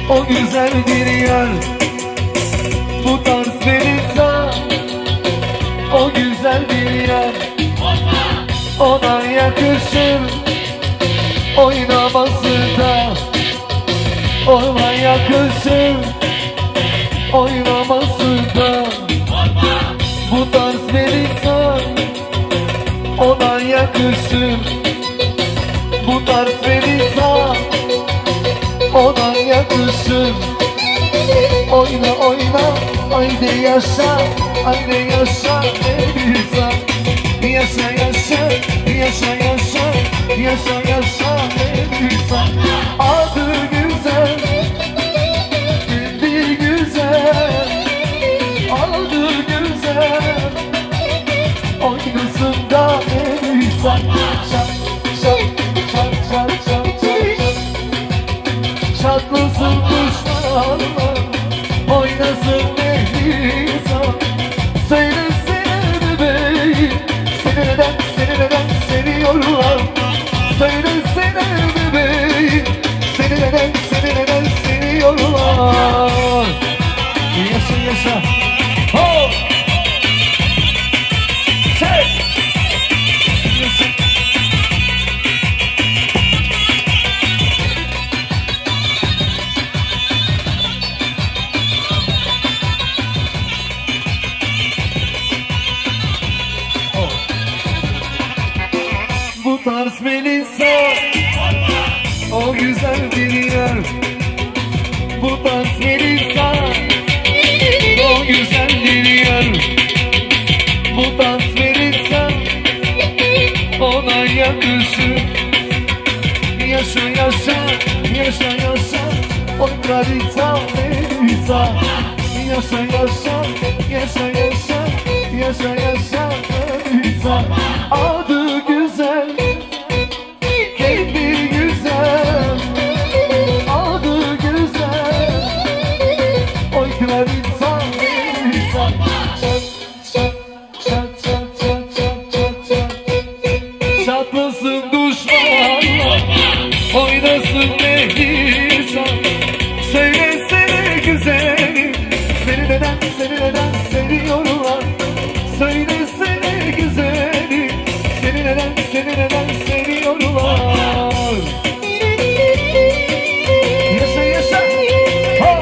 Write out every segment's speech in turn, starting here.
O güzel bir yer, bu tarz Melisa. O güzel bir yer, ona yakışır oynaması da. Ona yakışır oynaması da. Bu tarz Melisa, ona yakışır. Bu tarz Melisa, ona yakışır. Oyna oyna, haydi yaşa, haydi yaşa Melisa. Yaşa yaşa, yaşa yaşa, yaşa yaşa Melisa. Adı güzel, dili güzel, adı güzel. Oynasın da Melisa. Şak şak şak şak şak şak. Çatlasın kuşlar, oynasın Melisa. Söylesene bebeğim, seni neden seviyorlar. Söylesene bebeğim, seni neden seviyorlar. Yaşa yaşa, ho! Çek! Yaşa. Bu tarz Melisa, o güzel bir yer. Bu tarz Melisa, o güzel bir yer. Bu tarz Melisa, ona yakışır. Yaşa yaşa, yaşa yaşa, o kraliçe Melisa. Yaşa yaşa, yaşa yaşa, yaşa yaşa Melisa. Adı güzel, kendi güzel, adı güzel. Oy kraliçe Melisa. Çat çat çat çat çat çat çat çat. Çatlasın düşmanlar, oynasın Melisa. Söylesene güzelim, seni neden seviyorlar. Söylesene güzelim, seni neden seviyorlar. Yaşa yaşa, ho!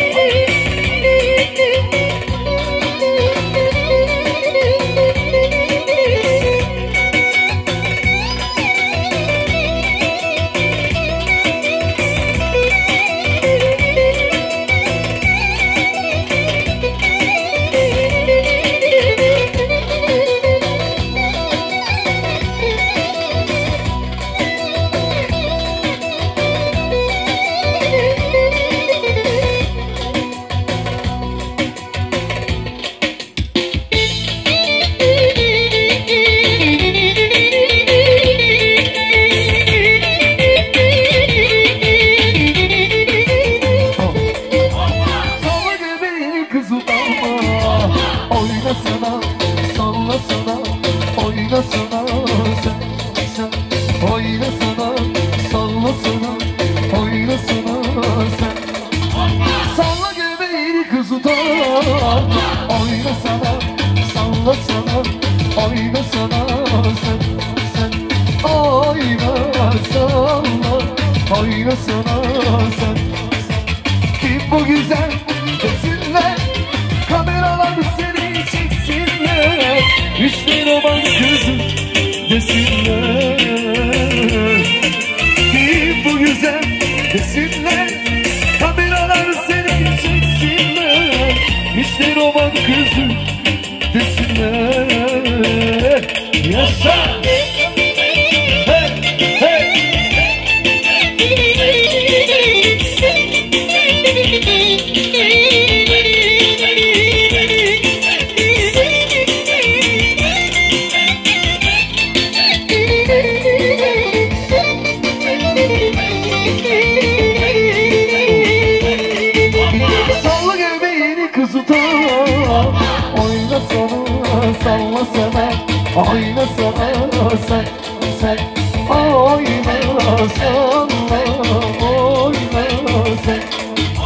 Oynasana, sallasana, oynasana sen, sen. Oynasana, sallasana, oynasana sen. Salla göbeğini kızı da. Oynasana, sallasana, oynasana sen, sen. Oyna, salla, oynasana sen. Kim bu güzel desinler, kameralar seni çeksinler. İşte roman kızı desinler. Kim bu güzel desinler, kameralar seni çeksinler. İşte roman kızı desinler. Yaşa! Salla göbeğini kızı da. Oynasana, sallasana, oynasana sen, sen. Oynasana, oyna sen.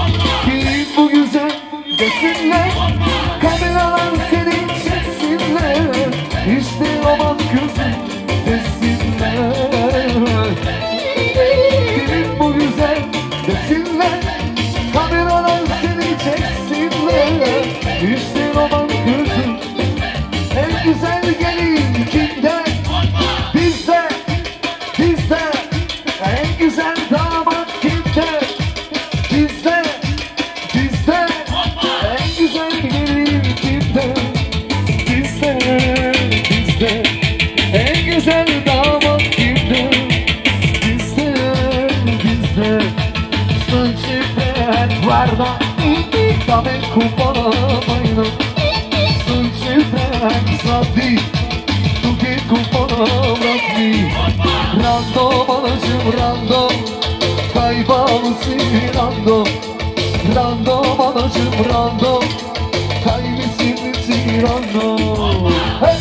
Dame kupona majna Sunce tak zlatý Tuky kupona vratný Random, aležem random Kaj balu si random Random, aležem random Kaj mislim si random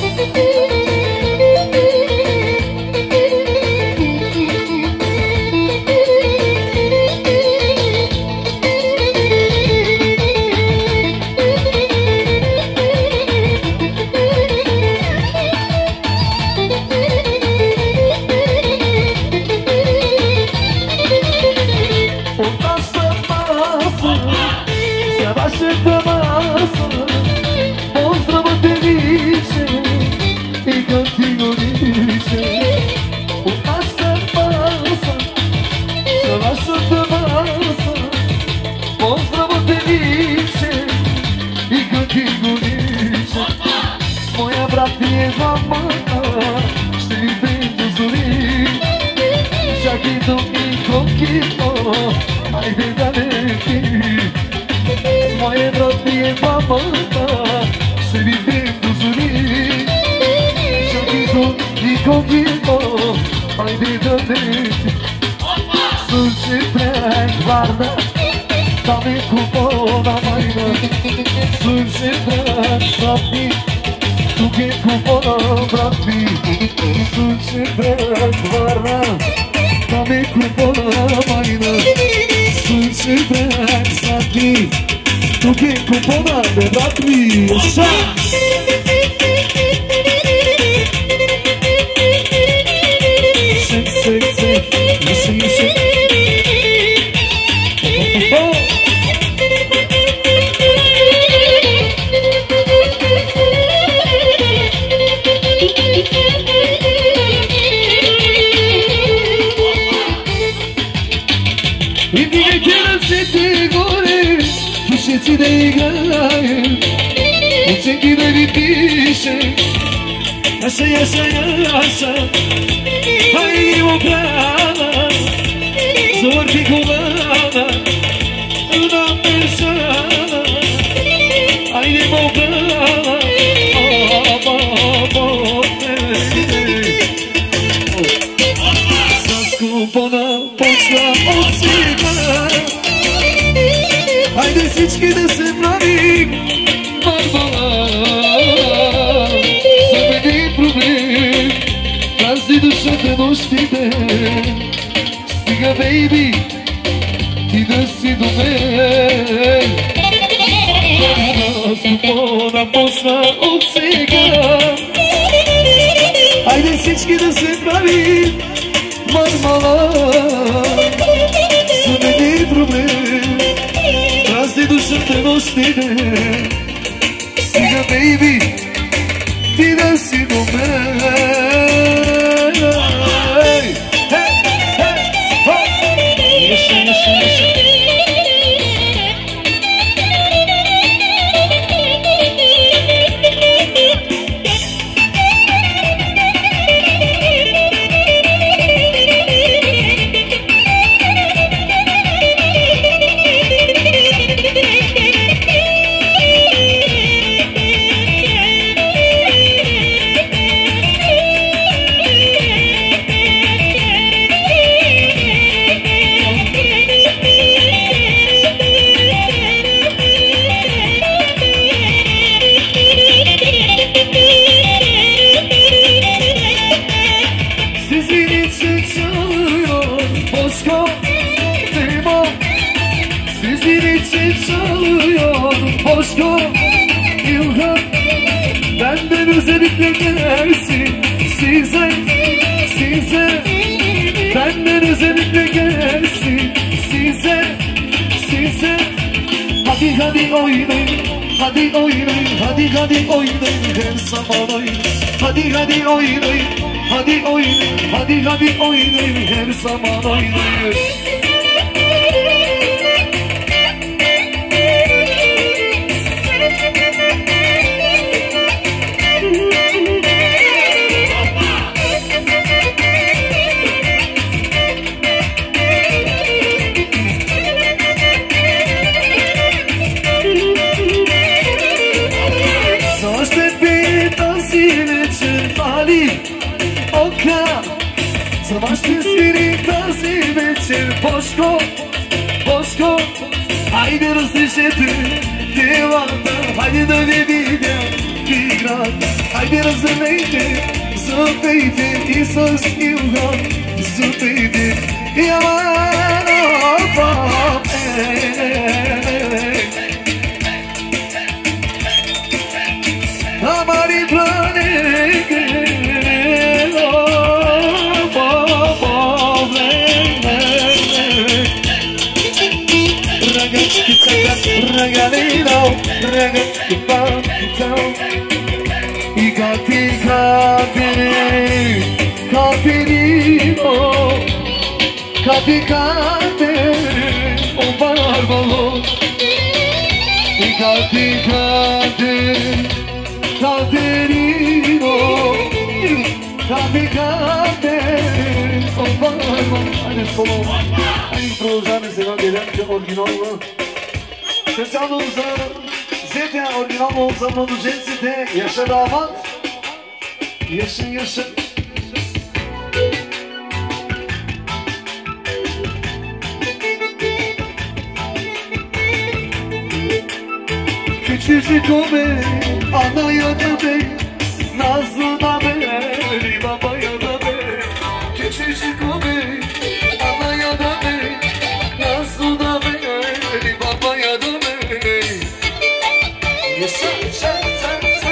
Ajde da leti Moje bratije mama Se vidim do zori Čakito i kogito Ajde da leti Sunce prekvarna Da me kupona majna Sunce prekvarna Tuke kupona vrati Sunce prekvarna Da me kupona majna Sunce prekvarna Tuke kupona vrati Așa! Dušeci da igrajem Ocenki da mi piše Jaša, jaša, jaša Hajdemo prava Zorki kovana Namešana Hajdemo prava Saskupana posla od svega Hajde всички да се правим Мармала За мен е проблем Празни душата нощите Стига, бейби, ти да си до мен Аз купона посла от сега Хайде всички да се правим Мармала За мен е проблем Празни душата нощите Стига, бейби, ти да си до мен Boşko, yılgın Benden özellikle gelsin Size Benden özellikle gelsin Size Hadi hadi oynayın Hadi oynayın Hadi oynayın Her zaman oynayın Hadi oynayın Hadi oynayın Hadi oynayın Her zaman oynayın Să mă știi spirita zi večer Boško, Boško Hajde razlišete te vata Hajde da ne vidim ti grad Hajde razumejte, zapejte Isus Ilga, zapejte Javano pop Amari plane Regalino, regalino I cati caterino Cati un barbaro I cati caterino Cati un barbaro Adesso improvvisare se va direttamente originale Specialımıza Zete orijinal olsamın Zete yaşa damat Yaşın yaşın Küçücük o be Anaya da be Nazlı da be Babaya da be Küçücük o be Anaya da be Nazlı da be Babaya da be Yaşa, yaşa, yaşa, yaşa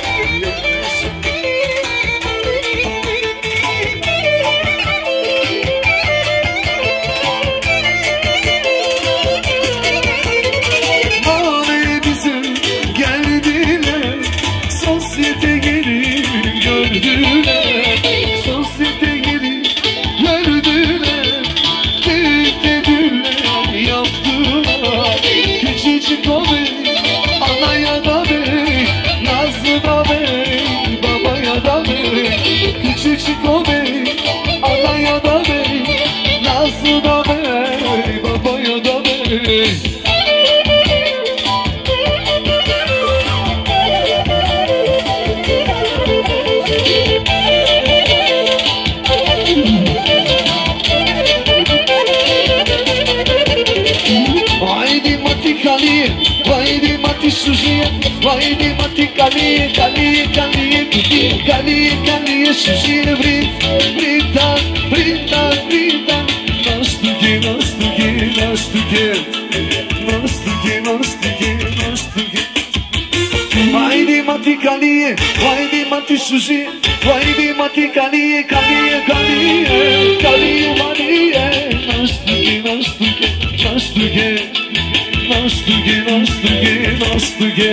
Mane bizim geldiler Sosyete gelip gördüler Sosyete gelip gördüler Büyük dediler, yaptılar Küçücük o bey Anaya da bey, Nazlı da bey, babaya da bey Küçücük o bey, anaya da bey, Nazlı da bey, babaya da bey Haydi matikali, haydi mati suji, haydi mati kali, kali, kali, kuti, kali, kali, suji, brita, brita, brita, nastuke, nastuke, nastuke, nastuke, nastuke, nastuke. Haydi mati kali, haydi mati suji, haydi mati kali, kali, kali, kali, mani, nastuke, nastuke, nastuke. Nastuke, nastuke, nastuke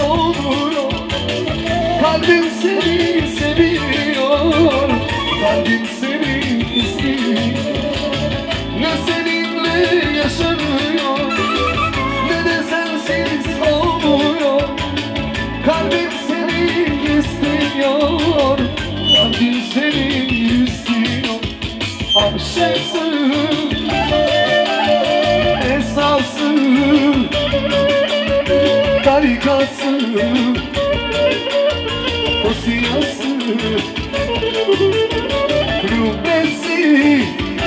olmuyor. Kalbim seni seviyor, kalbim seni istiyor. Ne seninle yaşanıyor, ne de sensiz olmuyor. Kalbim seni istiyor, kalbim seni istiyor. Aşıksın, esasın, tarikasın, osiyasın, rumesi,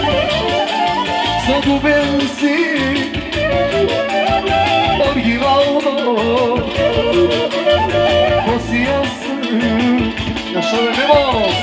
sagubensi, orgivalo, osiyasın. Yaşa veremos.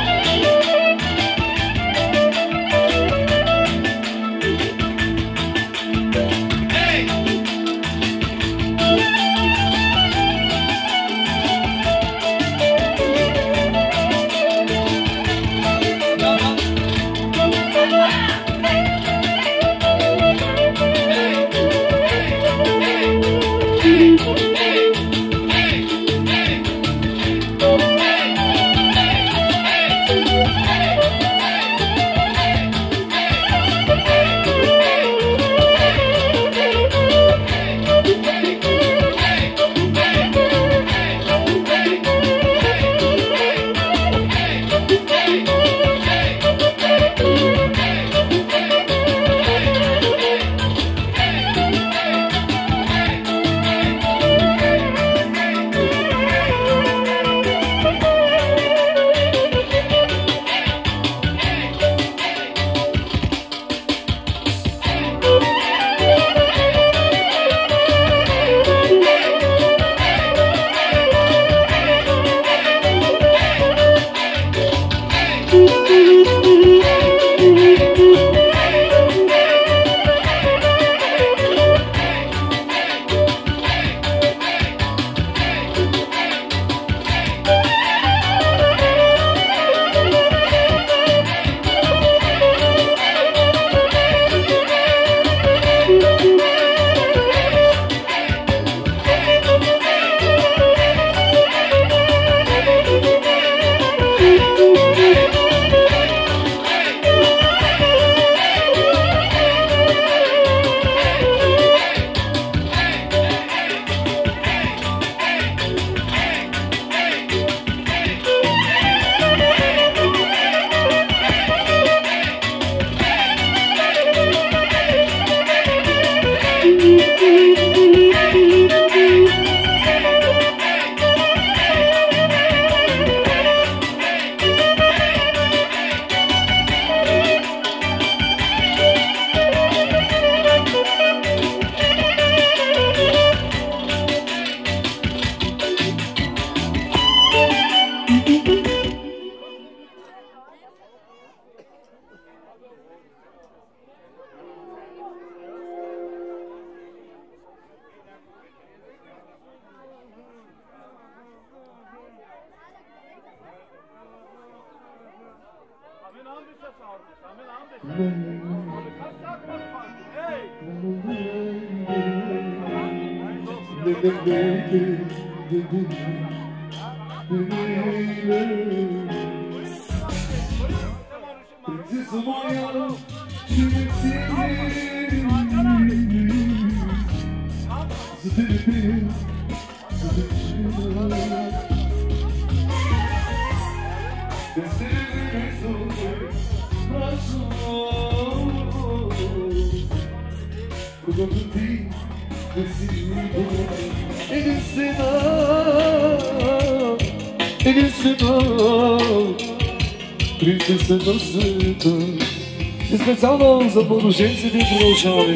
Specjalną za podróżnicy wyproszony.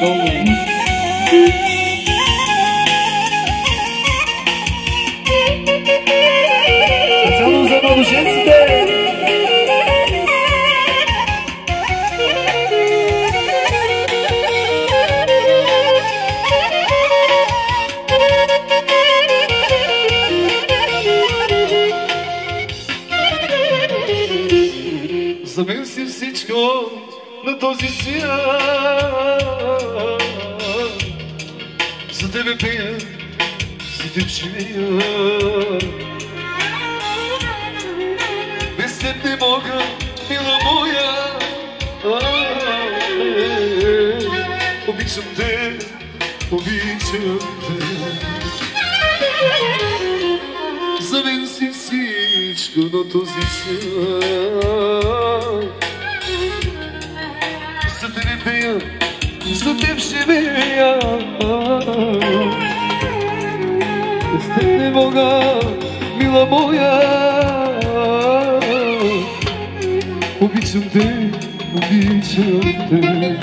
Specjalną za podróżnicy. Забил си всичко на този свят. За тебе пея, за теб живея. Без теб не мога, мила моя. Обичам те, обичам те. За мен си всичко на този свят. За тебе пея, за теб живея. Без теб не мога, мила моя. Обичам те, обичам те.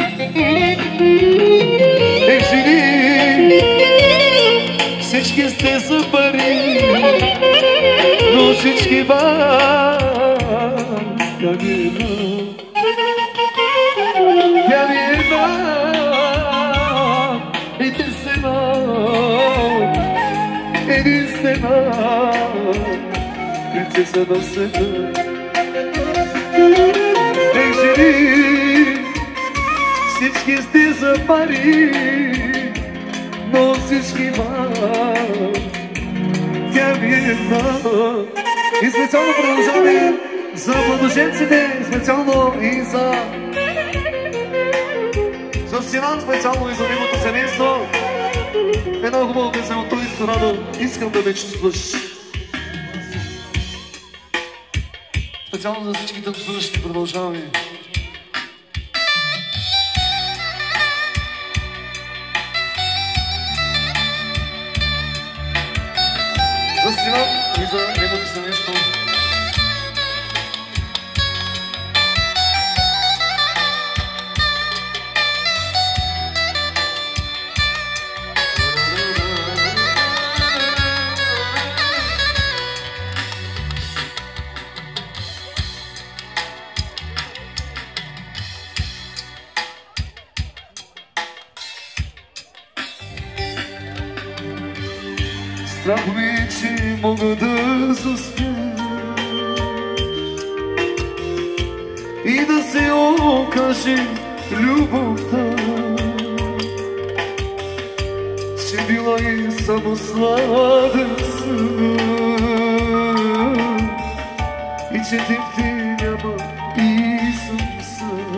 Ех, жени, всички сте за пари, но всички вас тя ви е една. Тя ви е една, единствена, единствена принцеса на света. Ех, жени, всички сте за пари, но всички вас тя ви е една. И специално продължаваме за младоженците, специално и за Синан, специално и за неговото семейство. Една хубава песен от той страна. Искам да ме чувстваш. Специално за всички танцуващи продължаваме. За Синан и за неговото семейство. Страх ми, че мога да заспя и да се окаже любовта, че била и само сладък сън и че теб ти няма и съм сам.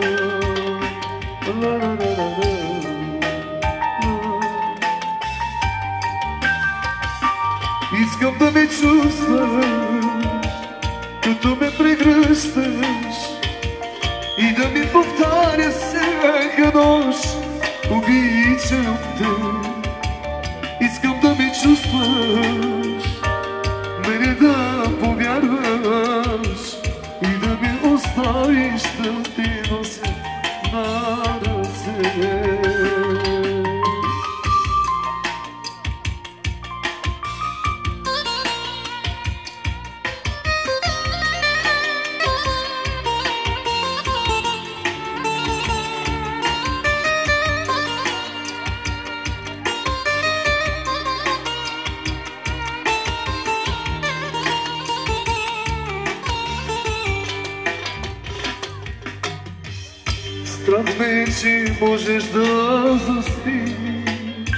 Искам да ме чувстваш, като ме прегръщаш и да ми повтаря всяка нощ. Обичам те. Искам да ме чувстваш, мене да повярваш и да ми оставиш да те нося на ръце. Страх ме, че можеш да заспиш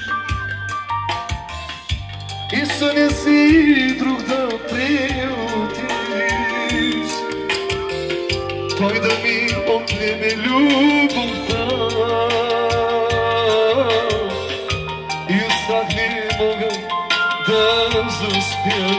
и съня си друг да приютиш. Той да ми отнеме любовта и от страх не мога да заспя.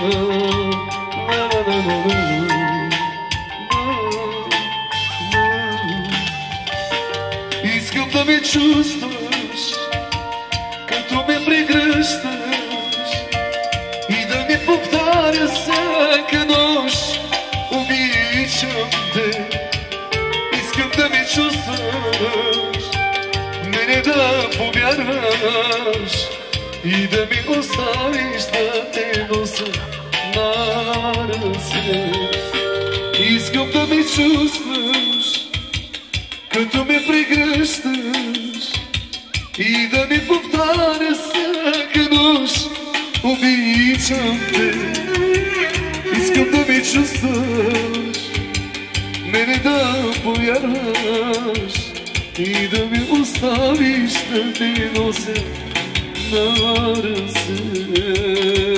Искам да ме чувстваш, като ме прегръщаш и да ми повтаря всяка нощ. Обичам те. Искам да ме чувстваш, мене да повярваш и да ми оставиш да те нося на ръце. Искам да ме чувстваш, като ме прегръщаш и да ми повтаря всяка нощ. Обичам те. Искам да ме чувстваш, мене да повярваш и да ми оставиш да те нося на ръце.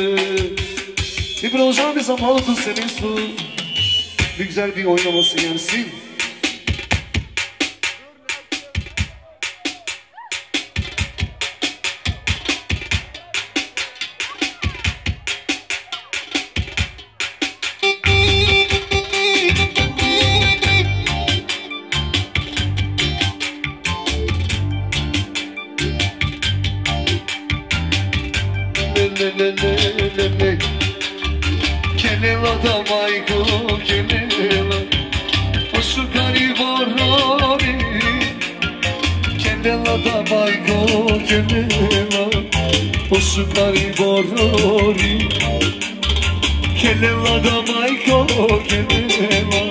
продължаваме за младото семейство. Bir güzel bir oynaması gelsin. Kelela da mayko kelela Osu karibarari Kelela da mayko kelela Osu karibarari Kelela da mayko kelela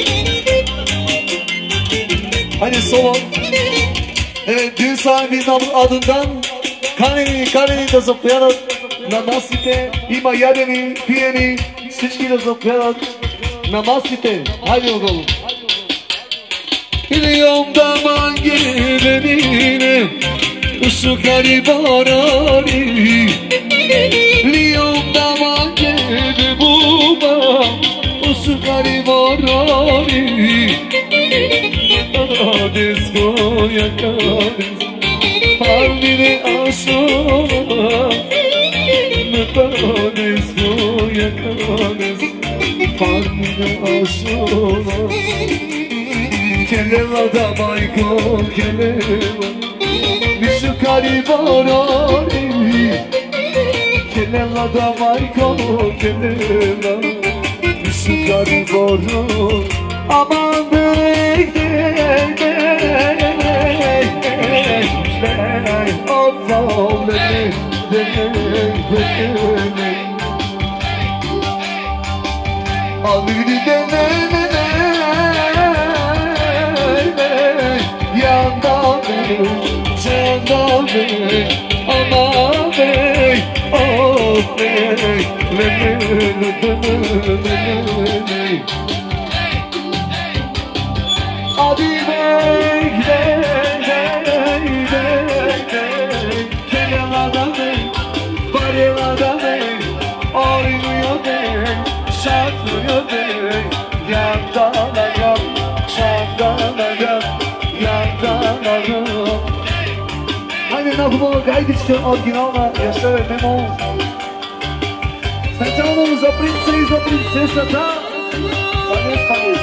Hadi son. Evet, düğün sahibinin adından Kaneni da zıplayarak Намастите, има ядени, пиени, всички да запляват. Намастите, хайде отдолу. Gidiyorum da mangelenine Su karibarari Gidiyorum da mangele buba Su karibarari Adesko yakades Parmine asona Parades yakades Parmine asona Kelela da mayko kelela Bisu karibarari Kelela da mayko kelela Bisu karibarari Aman derek derek derek Allah'ım derek Alırdı denene Yanda bey, canda bey Ama bey, oh bey Hadi bey, Kenelada bey, Barelada bey Oynuyor bey, şaklıyor bey Yandana yap, şandana yap Yandana yap Haydi nakıma gaydi çıkıyor originalna Yaşar Memo Сначала за принца и за принцесата Панес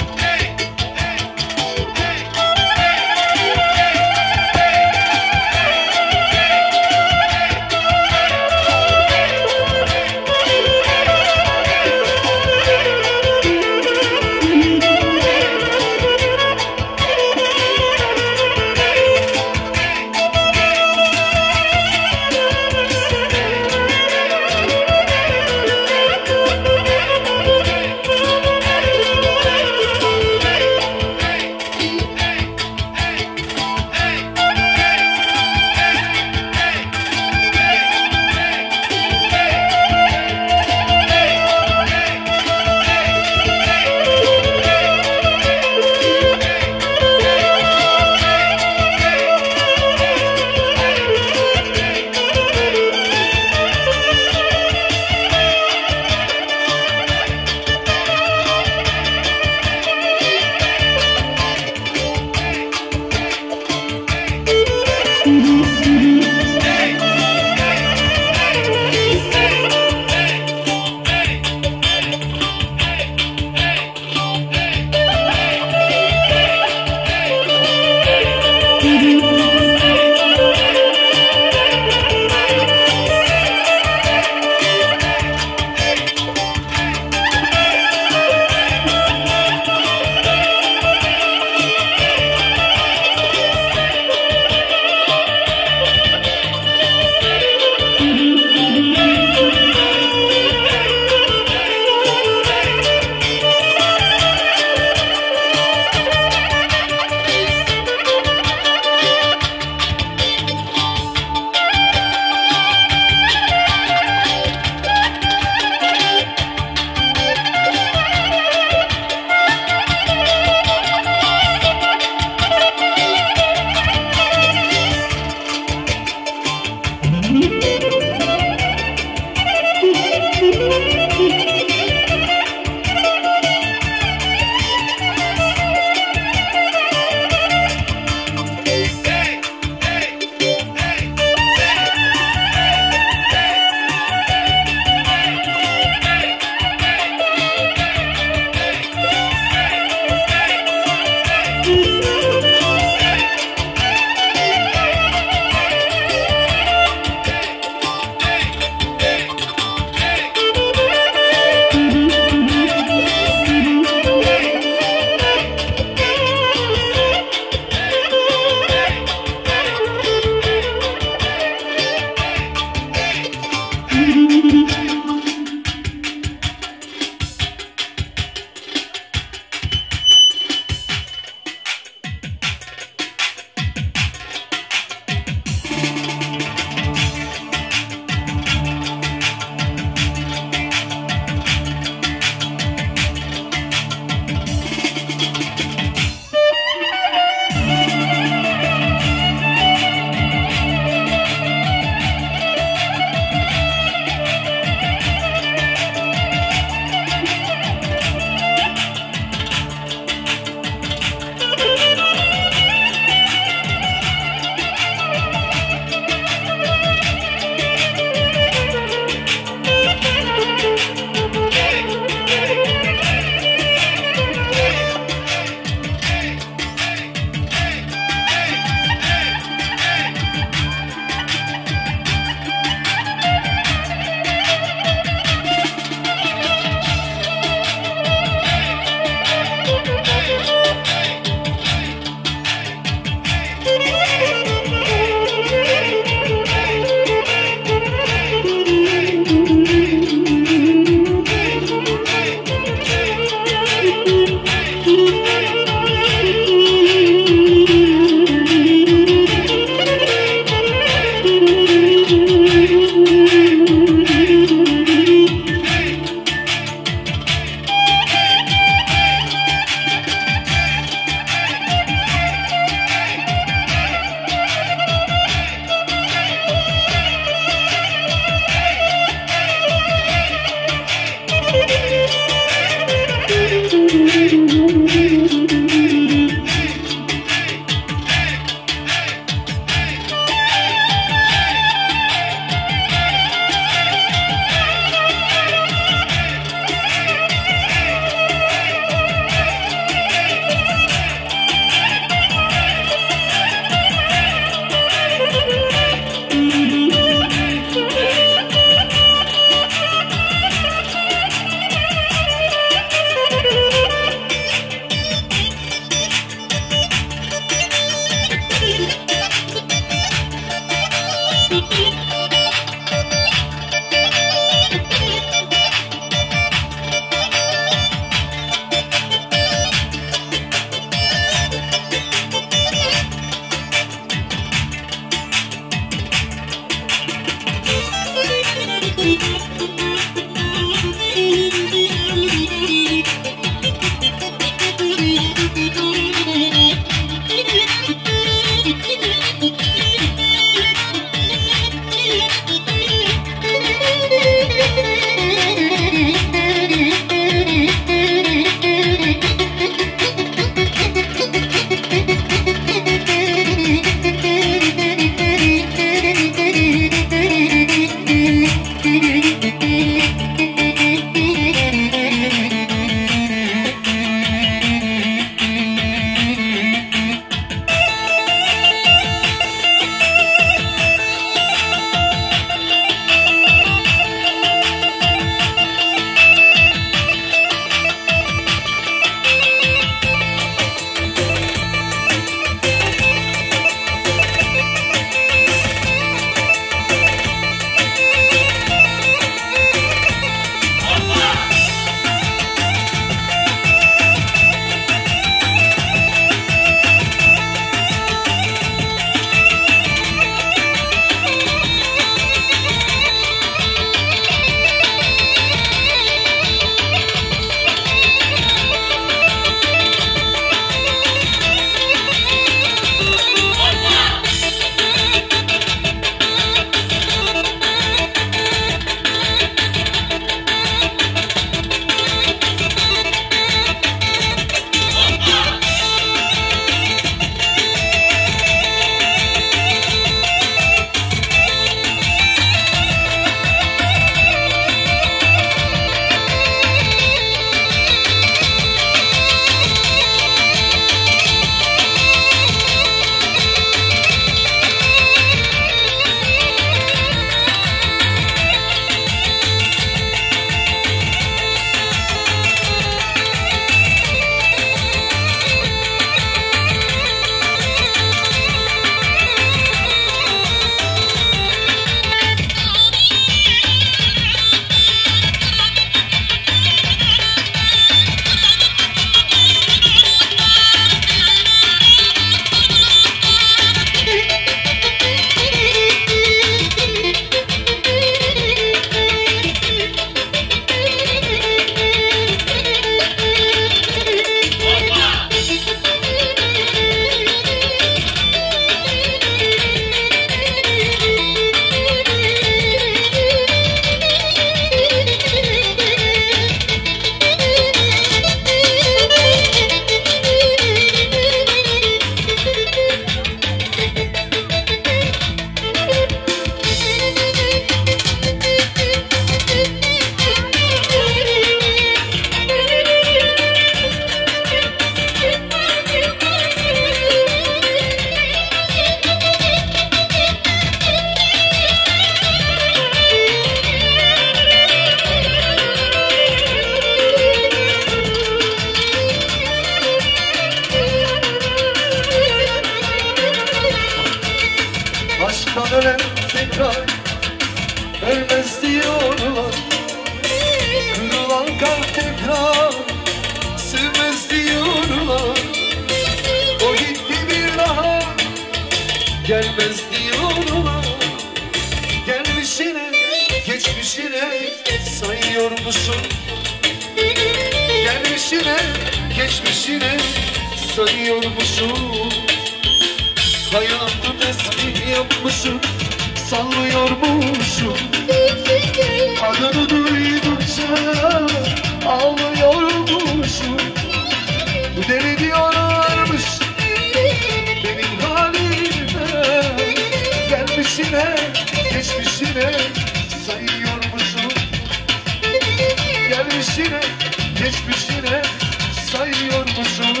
Gelmez diyorlar. Gelmişine, geçmişine sayıyormuşsun. Gelmişine, geçmişine sayıyormuşsun. Hayatı tesbih yapmışım, sallıyormuşum. Adını duydukça ağlıyormuşum. Deli diyorlarmış benim halime. Gelmişine, geçmişine sayıyormuşum. Gelmişine, geçmişine sayıyormuşum.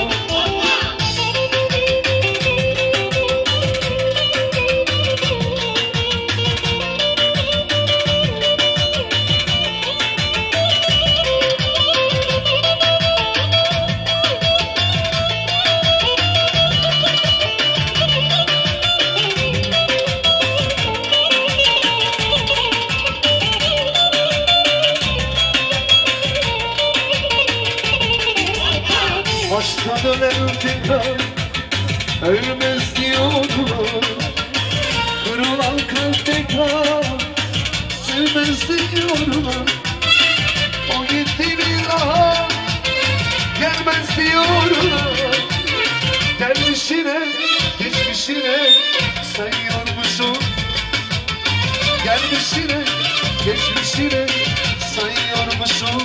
Başka dönen tekrar ölmez diyorlar. Kırılan kalp tekrar sürmez diyorlar. O gitti bir daha gelmez diyorlar. Gelmişine, geçmişine sayıyormuşum. Gelmişine, geçmişine sayıyormuşum.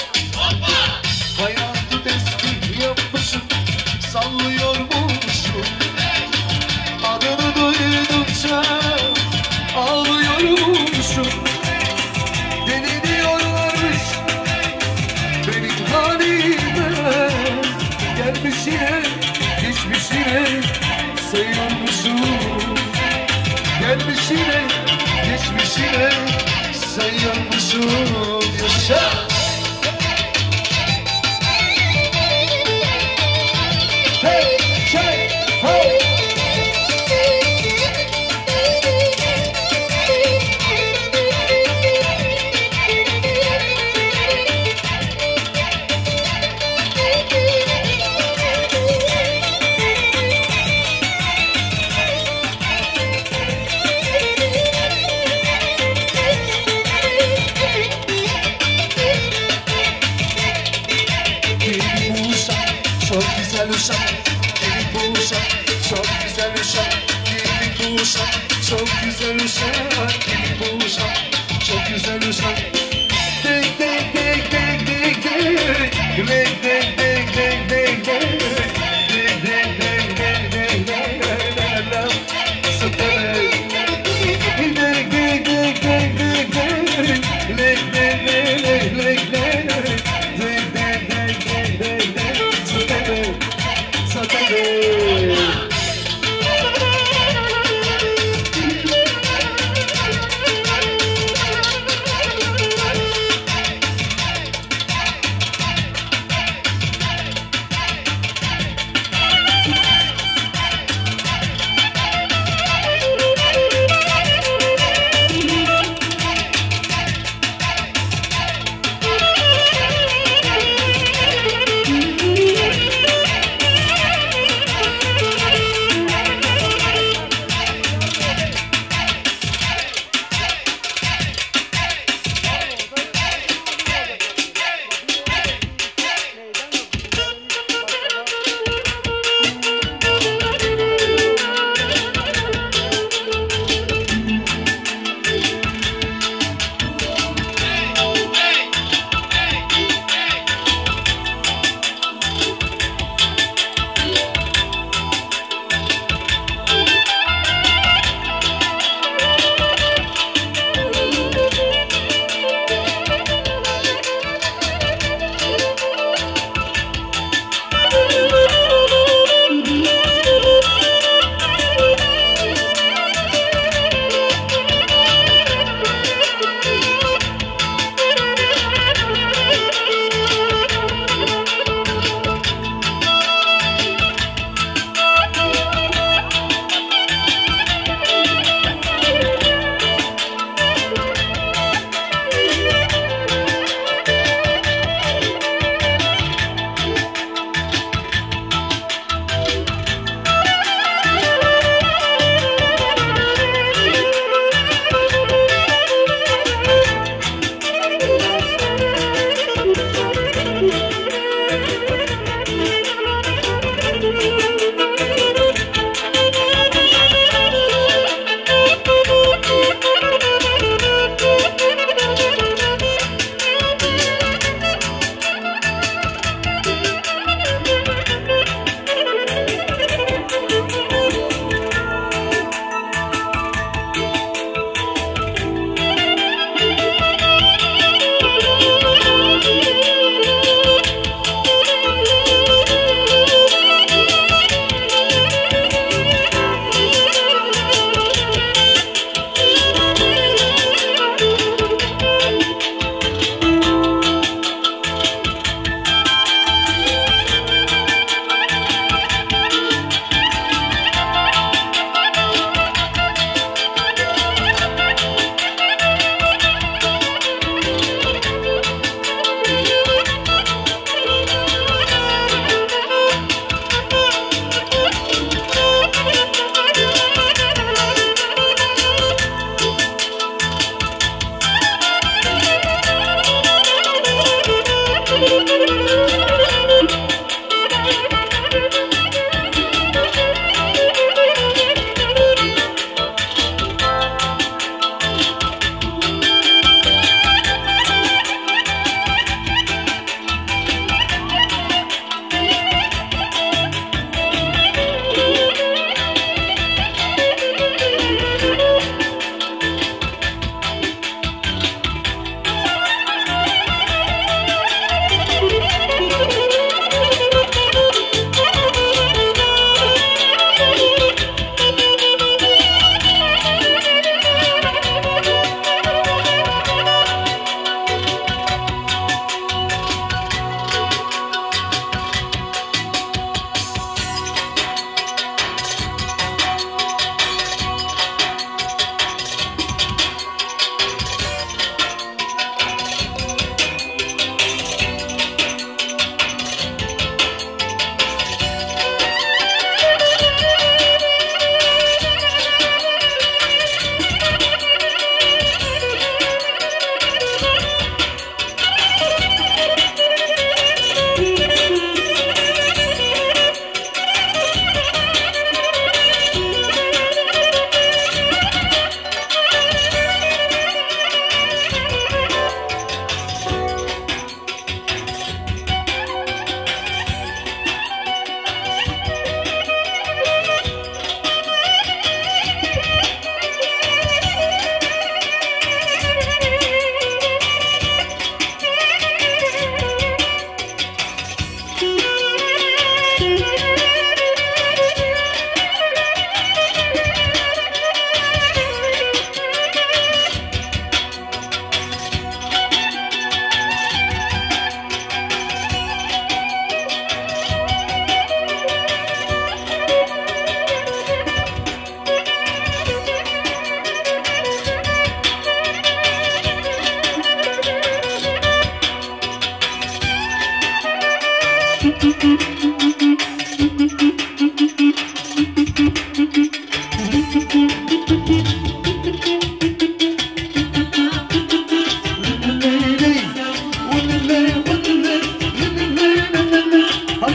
Hayatı tesbih yapmışım, sallıyormuşum. Adını duydukça ağlıyormuşum. Deli diyorlarmış benim halime. Gelmişine, geçmişine sayıyormuşum. Gelmişine, geçmişine sayıyormuşum. Yaşa! Hey, hey, hey. Çok güzel uşak, gelin bu uşak. Çok güzel uşak, gelin bu uşak. Çok güzel uşak, gelin bu uşak. Çok güzel uşak. Dek dek dek dek dek dek. Dek dek dek dek dek dek. Dek dek dek dek dek dek dek. Sıkıntı. Dek dek dek dek dek dek. Dek dek dek dek dek dek. Dek dek dek dek dek dek.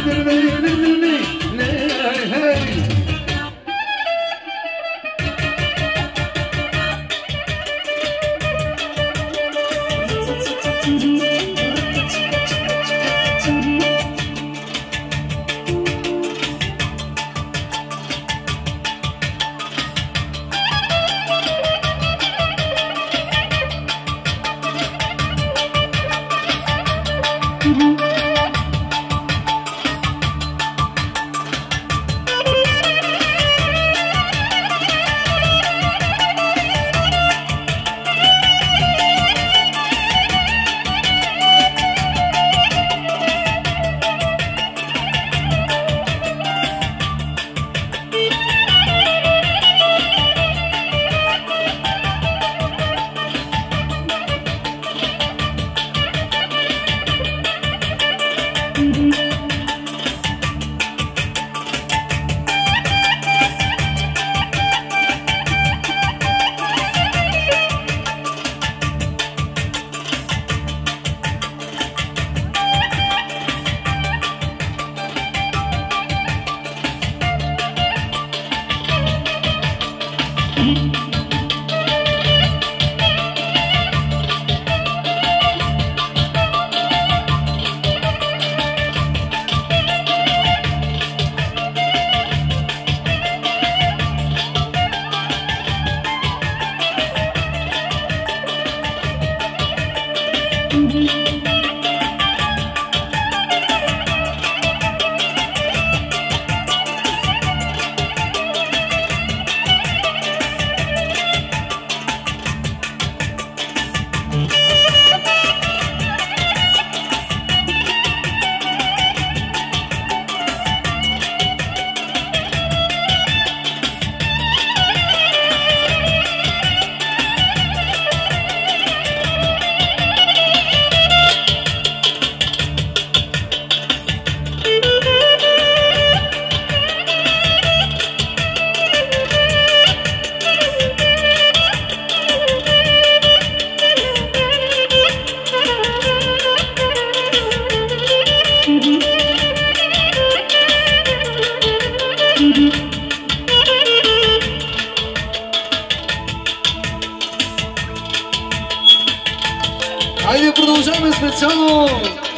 Хайде, продължаваме специално!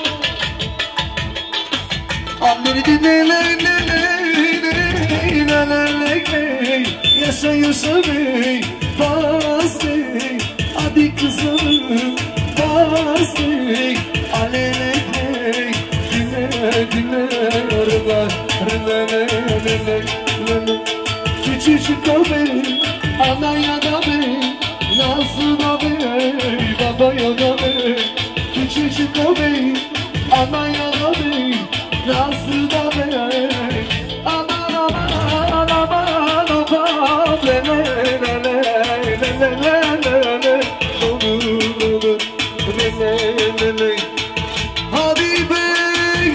Yaşa yaşa bey, bas bey, hadi kızım, bas bey, alele bey, dinle dinle arada, küçücük o bey, anaya da bey, nasıl da bey, babaya da bey, küçücük o bey, anaya da bey, nasıl da bey, hadi bey,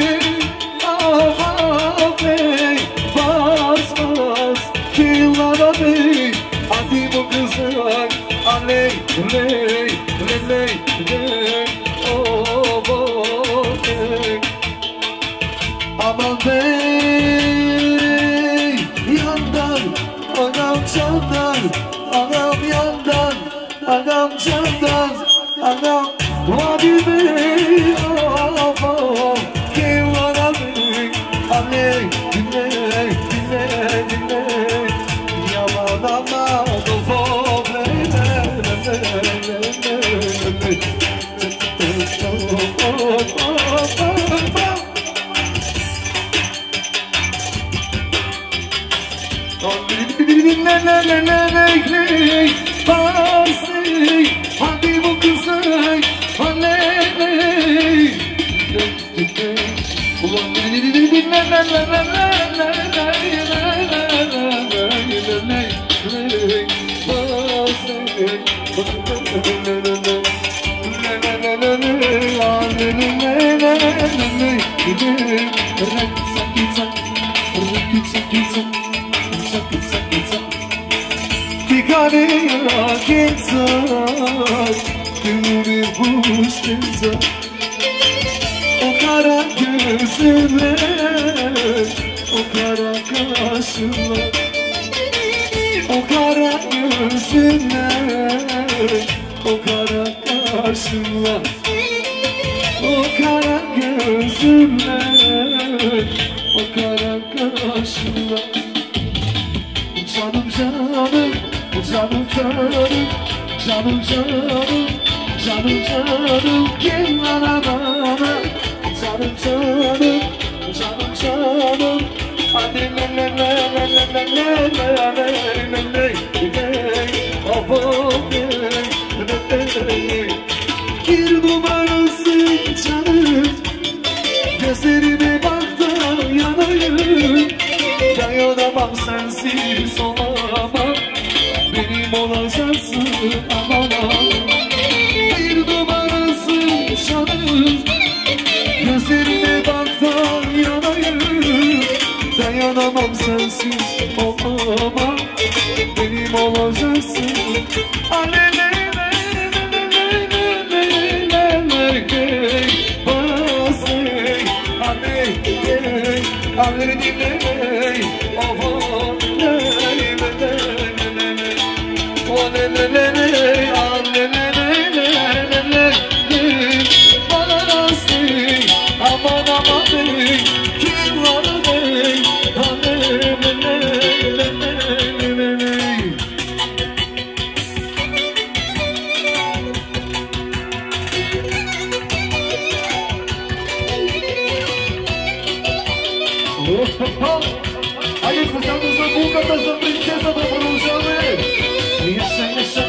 bey, bas bas, kıyılara bey, hadi bu kızlar, aley, ley, ley, ley, oh, bey, aman bey, yandan, anam candan, anam yandan, anam candan, anam, hadi bey, oh, kıyılara bey, aley, dinle, dinle, dinle, yaman aman, oh, bey, hadi bu kızı, Ficarei pensando que não me busques. O kara gözüne, o kara kaşına, o kara gözüne, o kara kaşına, o kara gözüne, o kara kaşına. Canım canım, canım canım, canım canım, canım canım, gel bana bana. Canım canım, canım canım, hadi le le le le le le le le le le le. Bir numarasın canım, gözlerime bak da yanayım. Dayanamam sensiz olamam, benim olacaksın aman. Bir numarasın canım, gözlerine bak da yanayım. Dayanamam sensiz olamam, benim olacaksın. Alele Alleri dinlemeyi, oh ley oh ley bana nasıl aman aman bey, kim var bey, Aí escutamos a boca dessa princesa da Brujane. Yaşa yaşa.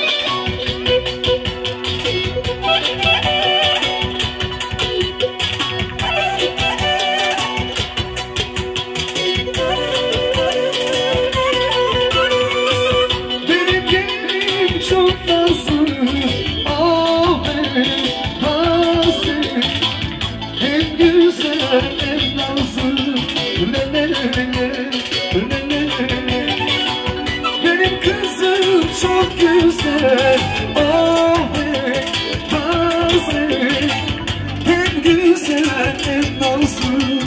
benim gelim çok nazlı, ah benim nazlı, hem güzel hem nazlı. Benim kızım çok güzel, oh hey, nazlı, hem güzel hem nazlı.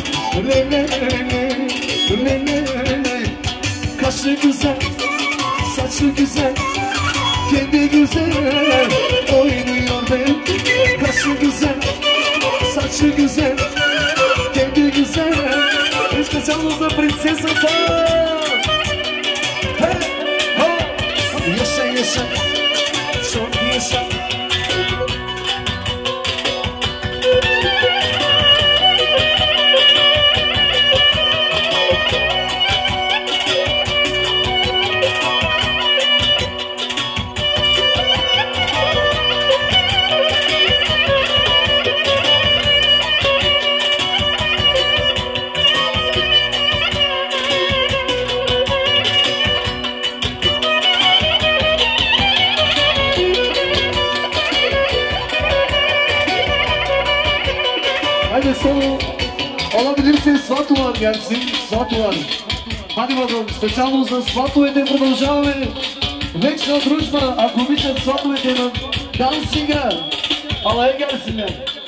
Kaşı güzel, saçı güzel, kendi güzel oynuyor ben. Kaşı güzel, saçı güzel, kendi güzel. Escuchamos a princesa Paz. Hey, oh, yaşa yaşa, çok yaşa. Hadi solo alabilirsin, Сватова gelsin, Сватова. Hadi bakalım, специално за сватовете продължаваме. Вечна дружба, ако обичат сватовете на Дансинга, ала е gelsinler.